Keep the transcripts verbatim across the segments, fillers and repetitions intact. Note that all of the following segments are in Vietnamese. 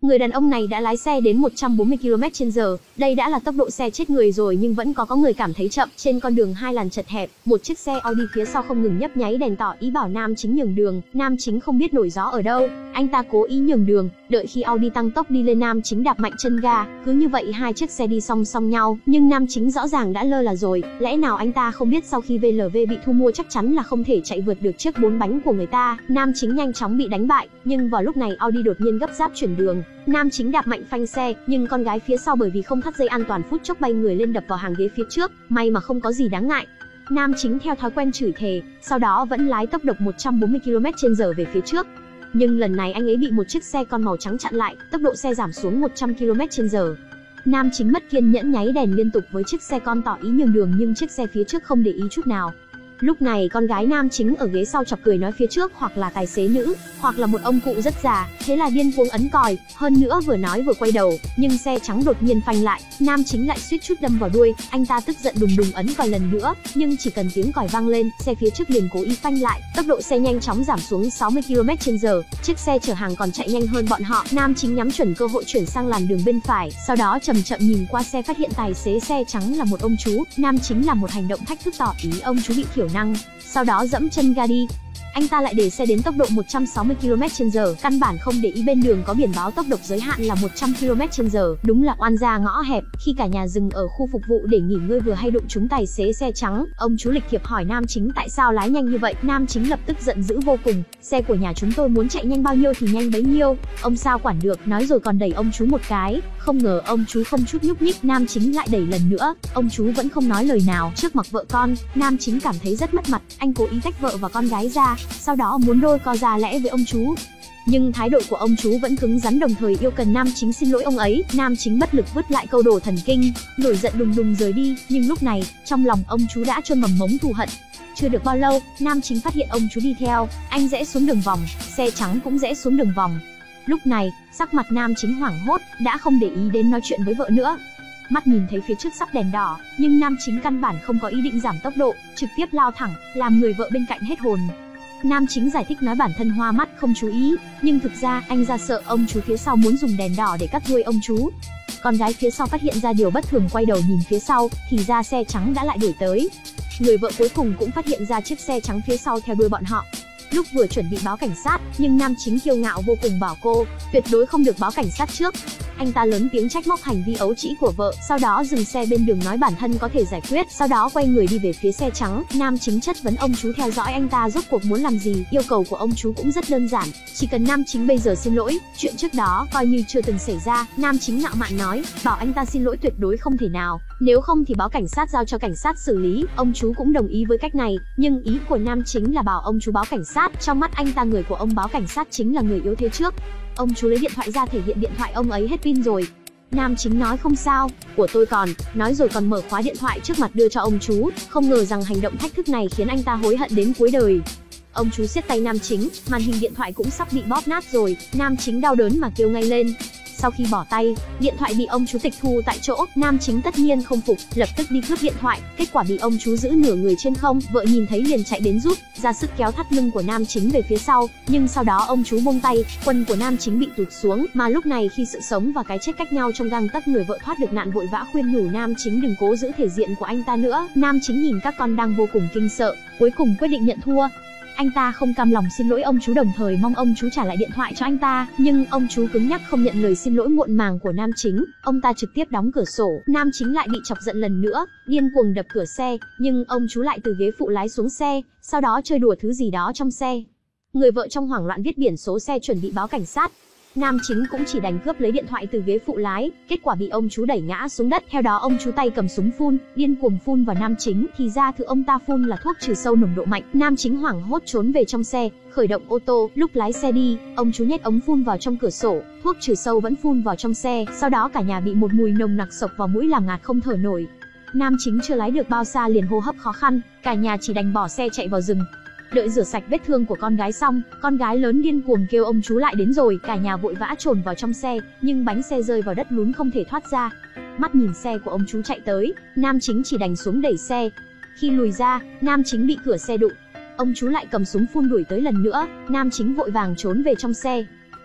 Người đàn ông này đã lái xe đến một trăm bốn mươi ki lô mét trên giờ, đây đã là tốc độ xe chết người rồi nhưng vẫn có có người cảm thấy chậm. Trên con đường hai làn chật hẹp, một chiếc xe Audi phía sau không ngừng nhấp nháy đèn tỏ ý bảo nam chính nhường đường. Nam chính không biết nổi gió ở đâu, anh ta cố ý nhường đường, đợi khi Audi tăng tốc đi lên nam chính đạp mạnh chân ga. Cứ như vậy hai chiếc xe đi song song nhau, nhưng nam chính rõ ràng đã lơ là rồi. Lẽ nào anh ta không biết sau khi vê lờ vê bị thu mua chắc chắn là không thể chạy vượt được chiếc bốn bánh của người ta. Nam chính nhanh chóng bị đánh bại, nhưng vào lúc này Audi đột nhiên gấp gáp chuyển đường. Nam chính đạp mạnh phanh xe, nhưng con gái phía sau bởi vì không thắt dây an toàn phút chốc bay người lên đập vào hàng ghế phía trước, may mà không có gì đáng ngại. Nam chính theo thói quen chửi thề, sau đó vẫn lái tốc độ một trăm bốn mươi ki lô mét trên giờ về phía trước. Nhưng lần này anh ấy bị một chiếc xe con màu trắng chặn lại, tốc độ xe giảm xuống một trăm ki lô mét trên giờ. Nam chính mất kiên nhẫn nháy đèn liên tục với chiếc xe con tỏ ý nhường đường nhưng chiếc xe phía trước không để ý chút nào. Lúc này con gái nam chính ở ghế sau chọc cười nói phía trước hoặc là tài xế nữ, hoặc là một ông cụ rất già, thế là điên cuồng ấn còi, hơn nữa vừa nói vừa quay đầu, nhưng xe trắng đột nhiên phanh lại, nam chính lại suýt chút đâm vào đuôi, anh ta tức giận đùng đùng ấn còi lần nữa, nhưng chỉ cần tiếng còi vang lên, xe phía trước liền cố ý phanh lại, tốc độ xe nhanh chóng giảm xuống sáu mươi ki lô mét trên giờ, chiếc xe chở hàng còn chạy nhanh hơn bọn họ, nam chính nhắm chuẩn cơ hội chuyển sang làn đường bên phải, sau đó chậm chậm nhìn qua xe phát hiện tài xế xe trắng là một ông chú, nam chính làm một hành động thách thức tỏ ý ông chú bị thiểu năng, sau đó dẫm chân ga đi. Anh ta lại để xe đến tốc độ một trăm sáu mươi ki lô mét trên giờ, căn bản không để ý bên đường có biển báo tốc độ giới hạn là một trăm ki lô mét trên giờ, đúng là oan gia ngõ hẹp. Khi cả nhà dừng ở khu phục vụ để nghỉ ngơi vừa hay đụng trúng tài xế xe trắng, ông chú lịch thiệp hỏi nam chính tại sao lái nhanh như vậy, nam chính lập tức giận dữ vô cùng, xe của nhà chúng tôi muốn chạy nhanh bao nhiêu thì nhanh bấy nhiêu, ông sao quản được, nói rồi còn đẩy ông chú một cái, không ngờ ông chú không chút nhúc nhích, nam chính lại đẩy lần nữa, ông chú vẫn không nói lời nào, trước mặt vợ con, nam chính cảm thấy rất mất mặt, anh cố ý tách vợ và con gái ra, sau đó muốn đôi co ra lẽ với ông chú. Nhưng thái độ của ông chú vẫn cứng rắn đồng thời yêu cần nam chính xin lỗi ông ấy, nam chính bất lực vứt lại câu đồ thần kinh, nổi giận đùng đùng rời đi, nhưng lúc này, trong lòng ông chú đã chôn mầm mống thù hận. Chưa được bao lâu, nam chính phát hiện ông chú đi theo, anh rẽ xuống đường vòng, xe trắng cũng rẽ xuống đường vòng. Lúc này, sắc mặt nam chính hoảng hốt, đã không để ý đến nói chuyện với vợ nữa. Mắt nhìn thấy phía trước sắp đèn đỏ, nhưng nam chính căn bản không có ý định giảm tốc độ, trực tiếp lao thẳng, làm người vợ bên cạnh hết hồn. Nam chính giải thích nói bản thân hoa mắt không chú ý, nhưng thực ra anh ra sợ ông chú phía sau muốn dùng đèn đỏ để cắt đuôi ông chú. Con gái phía sau phát hiện ra điều bất thường quay đầu nhìn phía sau, thì ra xe trắng đã lại đuổi tới. Người vợ cuối cùng cũng phát hiện ra chiếc xe trắng phía sau theo đuôi bọn họ. Lúc vừa chuẩn bị báo cảnh sát, nhưng nam chính kiêu ngạo vô cùng bảo cô, tuyệt đối không được báo cảnh sát trước. Anh ta lớn tiếng trách móc hành vi ấu trĩ của vợ, sau đó dừng xe bên đường nói bản thân có thể giải quyết, sau đó quay người đi về phía xe trắng. Nam chính chất vấn ông chú theo dõi anh ta rốt cuộc muốn làm gì, yêu cầu của ông chú cũng rất đơn giản, chỉ cần nam chính bây giờ xin lỗi, chuyện trước đó coi như chưa từng xảy ra. Nam chính ngạo mạn nói, bảo anh ta xin lỗi tuyệt đối không thể nào, nếu không thì báo cảnh sát giao cho cảnh sát xử lý. Ông chú cũng đồng ý với cách này, nhưng ý của nam chính là bảo ông chú báo cảnh sát, trong mắt anh ta người của ông báo cảnh sát chính là người yếu thế trước. Ông chú lấy điện thoại ra thể hiện điện thoại ông ấy hết pin rồi. Nam chính nói không sao, của tôi còn, nói rồi còn mở khóa điện thoại trước mặt đưa cho ông chú, không ngờ rằng hành động thách thức này khiến anh ta hối hận đến cuối đời. Ông chú siết tay nam chính, màn hình điện thoại cũng sắp bị bóp nát rồi, nam chính đau đớn mà kêu ngay lên. Sau khi bỏ tay, điện thoại bị ông chú tịch thu tại chỗ, nam chính tất nhiên không phục, lập tức đi cướp điện thoại, kết quả bị ông chú giữ nửa người trên không, vợ nhìn thấy liền chạy đến giúp, ra sức kéo thắt lưng của nam chính về phía sau, nhưng sau đó ông chú buông tay, quần của nam chính bị tụt xuống, mà lúc này khi sự sống và cái chết cách nhau trong gang tấc, người vợ thoát được nạn vội vã khuyên nhủ nam chính đừng cố giữ thể diện của anh ta nữa. Nam chính nhìn các con đang vô cùng kinh sợ, cuối cùng quyết định nhận thua. Anh ta không cam lòng xin lỗi ông chú, đồng thời mong ông chú trả lại điện thoại cho anh ta, nhưng ông chú cứng nhắc không nhận lời xin lỗi muộn màng của nam chính, ông ta trực tiếp đóng cửa sổ. Nam chính lại bị chọc giận lần nữa, điên cuồng đập cửa xe, nhưng ông chú lại từ ghế phụ lái xuống xe, sau đó chơi đùa thứ gì đó trong xe. Người vợ trong hoảng loạn viết biển số xe chuẩn bị báo cảnh sát. Nam chính cũng chỉ đành cướp lấy điện thoại từ ghế phụ lái, kết quả bị ông chú đẩy ngã xuống đất. Theo đó ông chú tay cầm súng phun, điên cuồng phun vào nam chính, thì ra thứ ông ta phun là thuốc trừ sâu nồng độ mạnh. Nam chính hoảng hốt trốn về trong xe, khởi động ô tô. Lúc lái xe đi, ông chú nhét ống phun vào trong cửa sổ, thuốc trừ sâu vẫn phun vào trong xe. Sau đó cả nhà bị một mùi nồng nặc xộc vào mũi làm ngạt không thở nổi. Nam chính chưa lái được bao xa liền hô hấp khó khăn, cả nhà chỉ đành bỏ xe chạy vào rừng. Đợi rửa sạch vết thương của con gái xong, con gái lớn điên cuồng kêu ông chú lại đến rồi, cả nhà vội vã chồm vào trong xe, nhưng bánh xe rơi vào đất lún không thể thoát ra. Mắt nhìn xe của ông chú chạy tới, nam chính chỉ đành xuống đẩy xe. Khi lùi ra, nam chính bị cửa xe đụng. Ông chú lại cầm súng phun đuổi tới lần nữa, nam chính vội vàng trốn về trong xe.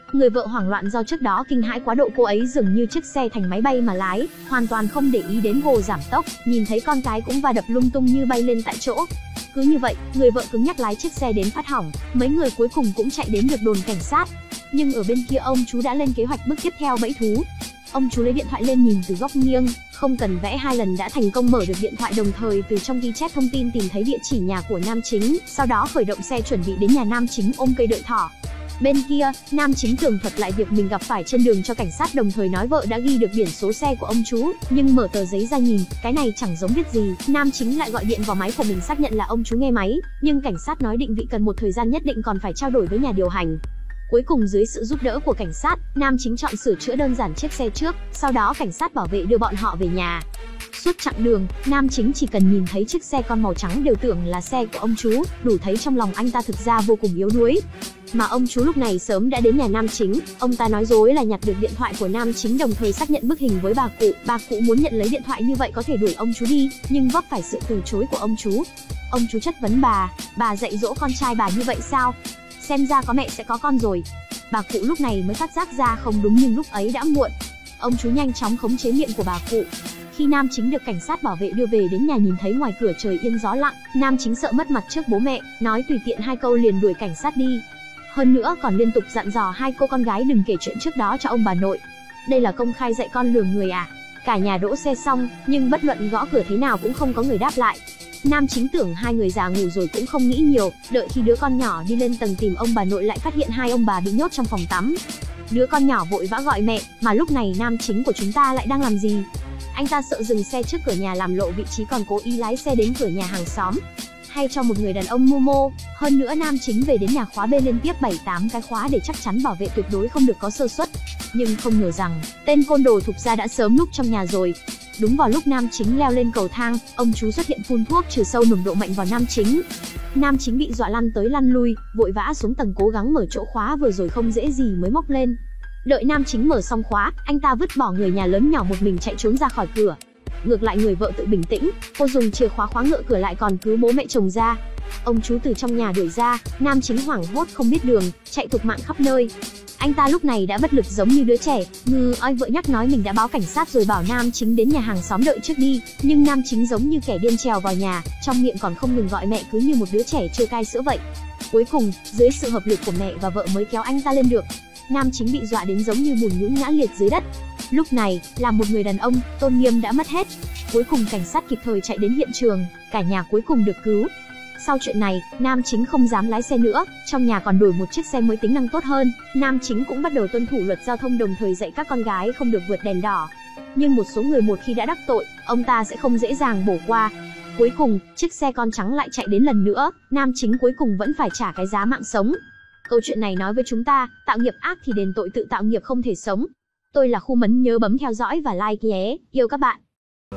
Người vợ hoảng loạn do trước đó kinh hãi quá độ, cô ấy dường như chiếc xe thành máy bay mà lái, hoàn toàn không để ý đến gồ giảm tốc, nhìn thấy con cái cũng va đập lung tung như bay lên tại chỗ. Cứ như vậy, người vợ cứng nhắc lái chiếc xe đến phát hỏng, mấy người cuối cùng cũng chạy đến được đồn cảnh sát. Nhưng ở bên kia ông chú đã lên kế hoạch bước tiếp theo bẫy thú. Ông chú lấy điện thoại lên nhìn từ góc nghiêng, không cần vẽ hai lần đã thành công mở được điện thoại, đồng thời từ trong ghi chép thông tin tìm thấy địa chỉ nhà của nam chính, sau đó khởi động xe chuẩn bị đến nhà nam chính ôm cây đợi thỏ. Bên kia, nam chính tường thuật lại việc mình gặp phải trên đường cho cảnh sát, đồng thời nói vợ đã ghi được biển số xe của ông chú, nhưng mở tờ giấy ra nhìn, cái này chẳng giống viết gì. Nam chính lại gọi điện vào máy của mình xác nhận là ông chú nghe máy, nhưng cảnh sát nói định vị cần một thời gian nhất định, còn phải trao đổi với nhà điều hành. Cuối cùng dưới sự giúp đỡ của cảnh sát, nam chính chọn sửa chữa đơn giản chiếc xe trước, sau đó cảnh sát bảo vệ đưa bọn họ về nhà. Suốt chặng đường, nam chính chỉ cần nhìn thấy chiếc xe con màu trắng đều tưởng là xe của ông chú, đủ thấy trong lòng anh ta thực ra vô cùng yếu đuối. Mà ông chú lúc này sớm đã đến nhà nam chính, ông ta nói dối là nhặt được điện thoại của nam chính, đồng thời xác nhận bức hình với bà cụ. Bà cụ muốn nhận lấy điện thoại như vậy có thể đuổi ông chú đi, nhưng vấp phải sự từ chối của ông chú. Ông chú chất vấn bà, bà dạy dỗ con trai bà như vậy sao? Xem ra có mẹ sẽ có con rồi. Bà cụ lúc này mới phát giác ra không đúng, nhưng lúc ấy đã muộn. Ông chú nhanh chóng khống chế miệng của bà cụ. Khi nam chính được cảnh sát bảo vệ đưa về đến nhà, nhìn thấy ngoài cửa trời yên gió lặng, nam chính sợ mất mặt trước bố mẹ, nói tùy tiện hai câu liền đuổi cảnh sát đi. Hơn nữa còn liên tục dặn dò hai cô con gái đừng kể chuyện trước đó cho ông bà nội. Đây là công khai dạy con lừa người à? Cả nhà đỗ xe xong, nhưng bất luận gõ cửa thế nào cũng không có người đáp lại. Nam chính tưởng hai người già ngủ rồi cũng không nghĩ nhiều, đợi khi đứa con nhỏ đi lên tầng tìm ông bà nội lại phát hiện hai ông bà bị nhốt trong phòng tắm. Đứa con nhỏ vội vã gọi mẹ, mà lúc này nam chính của chúng ta lại đang làm gì? Anh ta sợ dừng xe trước cửa nhà làm lộ vị trí, còn cố ý lái xe đến cửa nhà hàng xóm, hay cho một người đàn ông mưu mô. Hơn nữa nam chính về đến nhà khóa bên liên tiếp bảy tám cái khóa để chắc chắn bảo vệ tuyệt đối không được có sơ suất. Nhưng không ngờ rằng, tên côn đồ thục gia đã sớm núp trong nhà rồi. Đúng vào lúc nam chính leo lên cầu thang, ông chú xuất hiện phun thuốc trừ sâu nồng độ mạnh vào nam chính. Nam chính bị dọa lăn tới lăn lui, vội vã xuống tầng cố gắng mở chỗ khóa vừa rồi không dễ gì mới móc lên. Đợi nam chính mở xong khóa, anh ta vứt bỏ người nhà lớn nhỏ một mình chạy trốn ra khỏi cửa. Ngược lại người vợ tự bình tĩnh, cô dùng chìa khóa khóa ngựa cửa lại còn cứu bố mẹ chồng ra. Ông chú từ trong nhà đuổi ra, nam chính hoảng hốt không biết đường, chạy thục mạng khắp nơi. Anh ta lúc này đã bất lực giống như đứa trẻ, ngư oi vợ nhắc nói mình đã báo cảnh sát rồi, bảo nam chính đến nhà hàng xóm đợi trước đi. Nhưng nam chính giống như kẻ điên trèo vào nhà, trong miệng còn không ngừng gọi mẹ, cứ như một đứa trẻ chưa cai sữa vậy. Cuối cùng, dưới sự hợp lực của mẹ và vợ mới kéo anh ta lên được. Nam chính bị dọa đến giống như bùn nhũn ngã liệt dưới đất. Lúc này, là một người đàn ông, tôn nghiêm đã mất hết. Cuối cùng cảnh sát kịp thời chạy đến hiện trường, cả nhà cuối cùng được cứu. Sau chuyện này, nam chính không dám lái xe nữa, trong nhà còn đổi một chiếc xe mới tính năng tốt hơn. Nam chính cũng bắt đầu tuân thủ luật giao thông, đồng thời dạy các con gái không được vượt đèn đỏ. Nhưng một số người một khi đã đắc tội, ông ta sẽ không dễ dàng bỏ qua. Cuối cùng, chiếc xe con trắng lại chạy đến lần nữa, nam chính cuối cùng vẫn phải trả cái giá mạng sống. Câu chuyện này nói với chúng ta, tạo nghiệp ác thì đền tội, tự tạo nghiệp không thể sống. Tôi là Khu Mấn, nhớ bấm theo dõi và like nhé, yêu các bạn.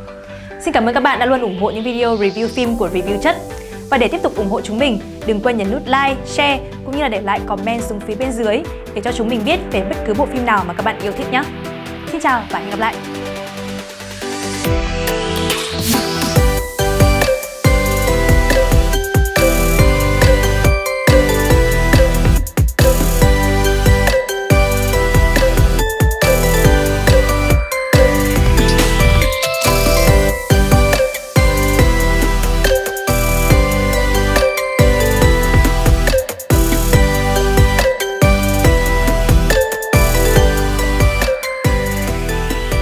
Xin cảm ơn các bạn đã luôn ủng hộ những video review phim của Review Chất. Và để tiếp tục ủng hộ chúng mình, đừng quên nhấn nút like, share cũng như là để lại comment xuống phía bên dưới để cho chúng mình biết về bất cứ bộ phim nào mà các bạn yêu thích nhé. Xin chào và hẹn gặp lại!